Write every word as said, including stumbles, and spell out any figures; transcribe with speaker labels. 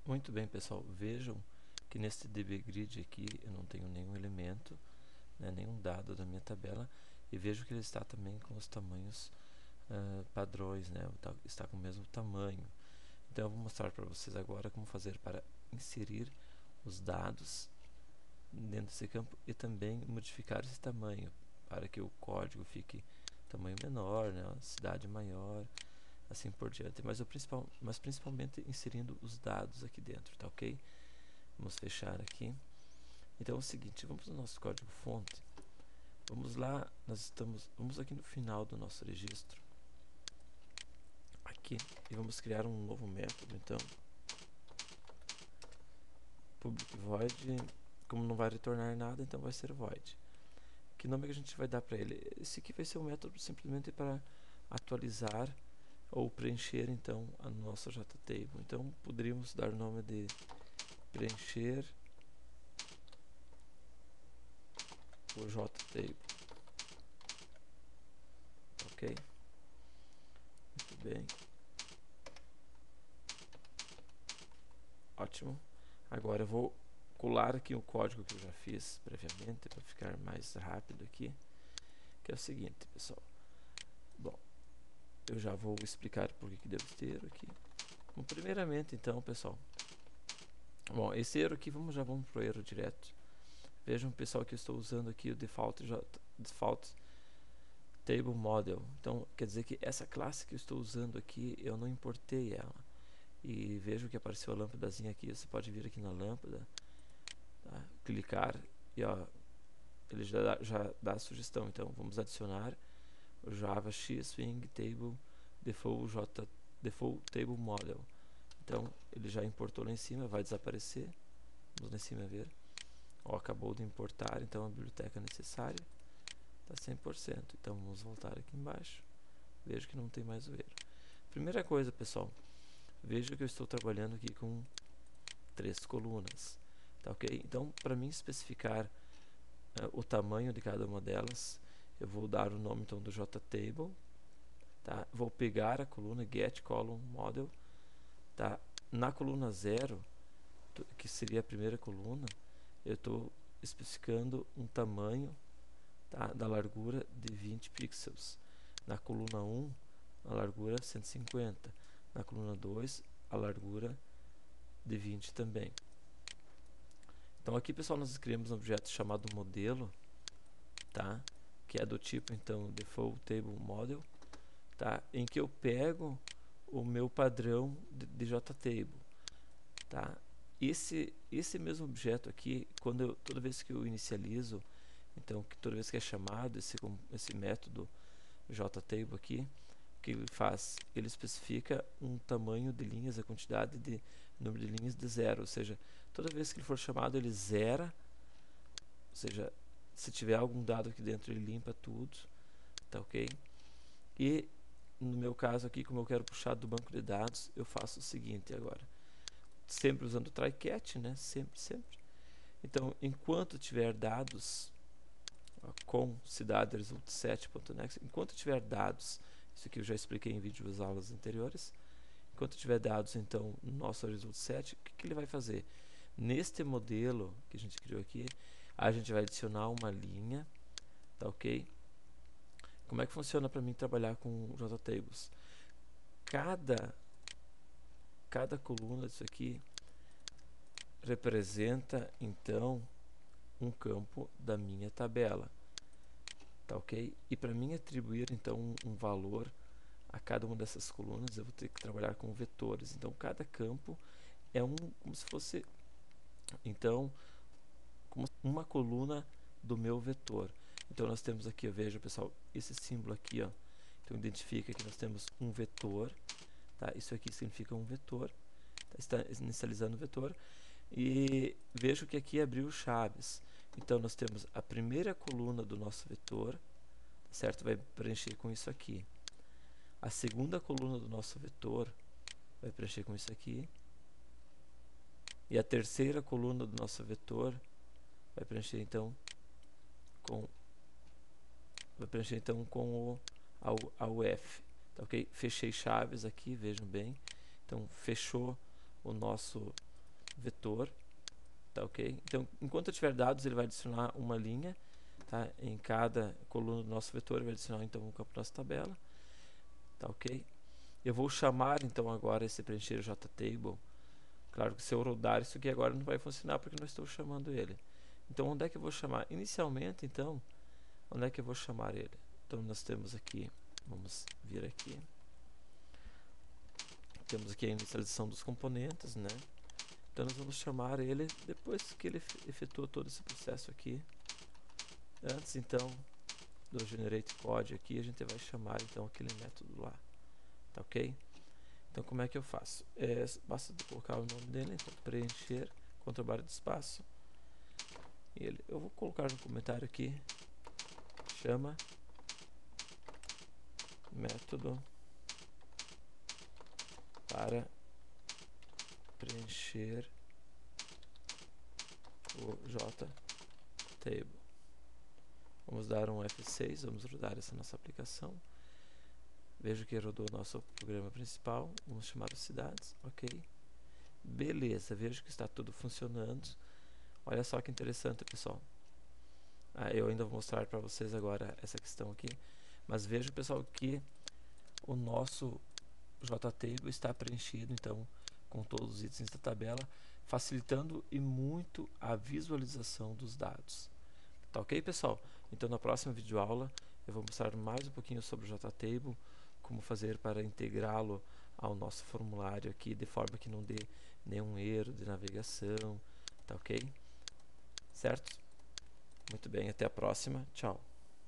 Speaker 1: Muito bem, pessoal, vejam que neste dbgrid aqui eu não tenho nenhum elemento, né, nenhum dado da minha tabela, e vejo que ele está também com os tamanhos uh, padrões, né, está com o mesmo tamanho. Então eu vou mostrar para vocês agora como fazer para inserir os dados dentro desse campo e também modificar esse tamanho para que o código fique tamanho menor, né, cidade maior, assim por diante, mas, o principal, mas principalmente inserindo os dados aqui dentro, tá ok? Vamos fechar aqui. Então é o seguinte, vamos no nosso código fonte, vamos lá, nós estamos, vamos aqui no final do nosso registro, aqui, e vamos criar um novo método, então, public void, como não vai retornar nada, então vai ser void. Que nome que a gente vai dar para ele? Esse aqui vai ser um método simplesmente para atualizar ou preencher então a nossa JTable. Então poderíamos dar o nome de preencher o JTable. Ok? Muito bem. Ótimo. Agora eu vou colar aqui o código que eu já fiz previamente para ficar mais rápido aqui. Que é o seguinte, pessoal. Bom, eu já vou explicar por que devo ter aqui. Bom, primeiramente, então, pessoal. Bom, esse erro aqui, vamos já vamos para o erro direto. Vejam, pessoal, que eu estou usando aqui o default, default table model. Então, quer dizer que essa classe que eu estou usando aqui, eu não importei ela. E vejo que apareceu a lâmpadazinha aqui. Você pode vir aqui na lâmpada, tá? Clicar e ó, ele já dá, já dá a sugestão. Então, vamos adicionar o Java X Swing Table Default J Default Table Model. Então, ele já importou lá em cima, vai desaparecer. Vamos lá em cima ver. Ó, acabou de importar, então a biblioteca necessária está cem por cento. Então vamos voltar aqui embaixo. Vejo que não tem mais o erro. Primeira coisa, pessoal, veja que eu estou trabalhando aqui com três colunas. Tá ok? Então, para mim especificar uh, o tamanho de cada uma delas, eu vou dar o nome então do JTable. Tá? Vou pegar a coluna get column model. Tá? Na coluna zero, que seria a primeira coluna, eu estou especificando um tamanho, tá, da largura de vinte pixels. Na coluna um, a largura cento e cinquenta. Na coluna dois, a largura de vinte também. Então aqui, pessoal, nós criamos um objeto chamado modelo, tá, que é do tipo então default table model, tá, em que eu pego o meu padrão de, de JTable, tá. Esse, esse mesmo objeto aqui, quando eu, toda vez que eu inicializo, então que toda vez que é chamado esse, esse método JTable aqui, o que ele faz? Ele especifica um tamanho de linhas, a quantidade de número de linhas de zero, ou seja, toda vez que ele for chamado ele zera, ou seja, se tiver algum dado aqui dentro ele limpa tudo, tá ok? E no meu caso aqui, como eu quero puxar do banco de dados, eu faço o seguinte agora. Sempre usando o try-catch, né? Sempre, sempre. Então, enquanto tiver dados ó, com cidade result set.next, enquanto tiver dados, isso aqui eu já expliquei em vídeos aulas anteriores, enquanto tiver dados, então, no nosso result set, o que, que ele vai fazer? Neste modelo que a gente criou aqui, a gente vai adicionar uma linha, tá ok? Como é que funciona para mim trabalhar com JTables? Cada cada coluna disso aqui representa então um campo da minha tabela, tá ok? E para mim atribuir então um, um valor a cada uma dessas colunas, eu vou ter que trabalhar com vetores. Então cada campo é um como se fosse então como uma coluna do meu vetor. Então nós temos aqui, veja pessoal, esse símbolo aqui, ó, então identifica que nós temos um vetor, tá? Isso aqui significa um vetor, tá? Está inicializando o vetor. E vejo que aqui abriu chaves. Então nós temos a primeira coluna do nosso vetor, certo? Vai preencher com isso aqui. A segunda coluna do nosso vetor vai preencher com isso aqui. E a terceira coluna do nosso vetor vai preencher então com vai preencher então com o a U F, tá ok? Fechei chaves aqui, vejam bem. Então fechou o nosso vetor, tá ok? Então, enquanto eu tiver dados, ele vai adicionar uma linha, tá? Em cada coluna do nosso vetor, ele vai adicionar então um campo da nossa tabela, tá ok? Eu vou chamar então agora esse preencher JTable. Claro que se eu rodar isso aqui agora não vai funcionar porque não estou chamando ele. Então, onde é que eu vou chamar? Inicialmente, então, onde é que eu vou chamar ele? Então, nós temos aqui, vamos vir aqui. Temos aqui a inicialização dos componentes, né? Então, nós vamos chamar ele depois que ele efetuou todo esse processo aqui. Antes, então, do generate code aqui, a gente vai chamar, então, aquele método lá. Tá ok? Então, como é que eu faço? É, basta colocar o nome dele, então, preencher, contra barra de espaço. E ele, eu vou colocar no comentário aqui, chama método para preencher o JTable. Vamos dar um F seis, vamos rodar essa nossa aplicação. Veja que rodou o nosso programa principal. Vamos chamar as cidades, ok? Beleza, veja que está tudo funcionando. Olha só que interessante, pessoal. Ah, eu ainda vou mostrar para vocês agora essa questão aqui. Mas veja, pessoal, que o nosso JTable está preenchido, então, com todos os itens da tabela, facilitando e muito a visualização dos dados. Tá ok, pessoal? Então, na próxima videoaula, eu vou mostrar mais um pouquinho sobre o JTable, como fazer para integrá-lo ao nosso formulário aqui, de forma que não dê nenhum erro de navegação, tá ok? Certo? Muito bem, até a próxima. Tchau.